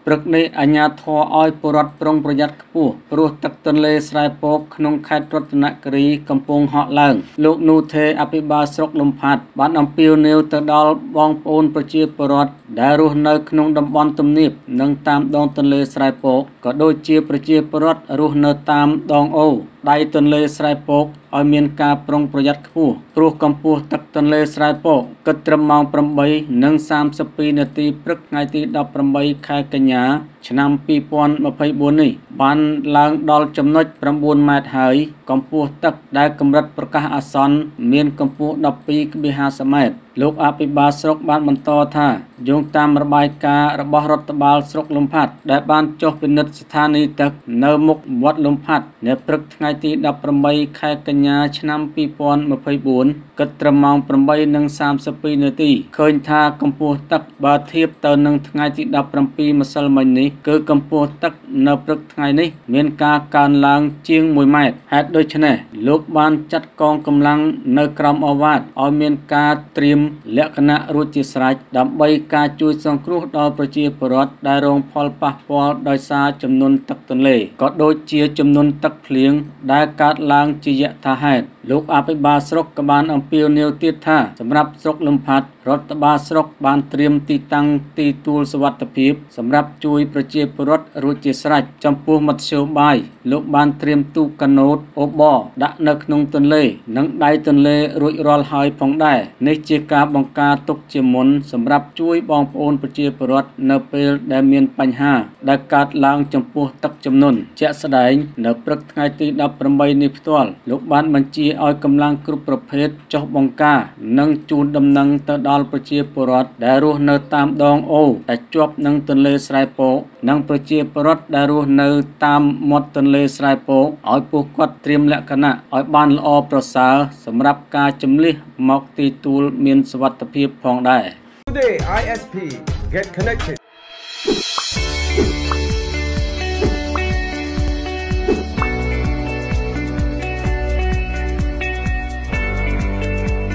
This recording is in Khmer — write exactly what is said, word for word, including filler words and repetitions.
ព្រឹកនេះអាជ្ញាធរឲ្យពលរដ្ឋប្រុងប្រយ័ត្នខ្ពស់ព្រោះទឹកទន្លេស្រែពកក្នុងខេត្តរតនគិរីកំពុងហក់ឡើងលោកនូថេអភិបាលស្រុកលំផាត់បានអំពាវនាវទៅដល់បងប្អូនប្រជាពលរដ្ឋដែលរស់នៅក្នុងតំបន់ទំនាបនិងតាមដងទន្លេស្រែពកក៏ដូចជាប្រជាពលរដ្ឋរស់នៅតាមដងអូរដៃទន្លេស្រែពកឲ្យមានការប្រុងប្រយ័ត្នខ្ពស់ព្រោះកម្ពស់ទឹកទន្លេស្រែពកគិតត្រឹមម៉ោងប្រាំបីនិងសាមសិបពីរនាទីព្រឹកថ្ងៃទីដប់ប្រាំបីខែកញ្ញាឆ្នាំពីរពាន់ម្ភៃបួននេះបានឡើងដល់ចំណុចប្រាំបួនម៉ែត្រហើយកម្ពស់ទឹកដែលកម្រិតប្រកាសអាសន្នមានកម្ពស់ដប់ពីរភាគហាសិបម៉ែត្រលោកអភិបាលស្រុកបានបន្តថាយោងតាមរបាយការណ៍របស់រដ្ឋបាលស្រុកលំផាត់ដែលបានចុះពិនិត្យស្ថានីយ៍ទឹកនៅមុខវត្តលំផាត់នៅព្រឹកថ្ងៃទីដប់ប្រាំបីខែកញ្ញាឆ្នាំពីរពាន់ម្ភៃបួនគិតត្រឹមម៉ោងប្រាំបីនិងសាមសិបពីរនាទីឃើញថាកម្ពស់ទឹកបើធៀបទៅនឹងថ្ងៃទីដប់ប្រាំពីរម្សិលមិញនេះគឺកម្ពស់ទឹកនៅព្រឹកថ្ងៃនេះមានការកើនឡើងជាងមួយម៉ែត្រហេតុដូច្នេះលោកបានចាត់កងកម្លាំងនៅក្រោមអាវ៉ាតឲ្យមានការត្រៀមលក្ខណៈរួចជាស្រេចដើម្បីការជួយសង្គ្រោះដល់ប្រជាពលរដ្ឋដែលរងផលប៉ះពាល់ដោយសារចំនួនទឹកទន្លេក៏ដូចជាចំនួនទឹកភ្លៀងដែលកើតឡើងជាយថាហេតុលោកអភិបាលស្រុកក៏បានអំពាវនាវទៀតថាសម្រាប់ស្រុកលំផាត់រដ្ឋបាលស្រុកបានត្រៀមទីតាំងទីទួលសុវត្ថិភាពសម្រាប់ជួយប្រជាពលរដ្ឋរួចជាស្រេចចំពោះមធ្យោបាយលោកបានត្រៀមទូកកាណូតអូបដាក់នៅក្នុងទន្លេនិងដៃទន្លេរួចរាល់ហើយផងដែរនេះជាការបង្ការទុកជាមុនសម្រាប់ជួយបងប្អូនប្រជាពលរដ្ឋនៅពេលដែលមានបញ្ហាដែលកើតឡើងចំពោះទឹកជំនន់ជាក់ស្ដែងនៅព្រឹកថ្ងៃទីដប់ប្រាំបីនេះផ្ទាល់លោកបានបញ្ជាឲ្យកម្លាំងគ្រប់ប្រភេទចុះបង្ការនិងជូនដំណឹងទៅដល់ប្រជាពលរដ្ឋដែលរស់នៅតាមដងអូរដែលជាប់នឹងទន្លេស្រែពកនិងប្រជាពលរដ្ឋដែលរស់នៅតាមមាត់ទន្លេស្រែពកឲ្យពួកគាត់ត្រៀមលក្ខណៈឲ្យបានល្អប្រសើរសម្រាប់ការជម្លៀសមកទីទួលមានសុវត្ថិភាពផងដែរ Today I S P Get Connected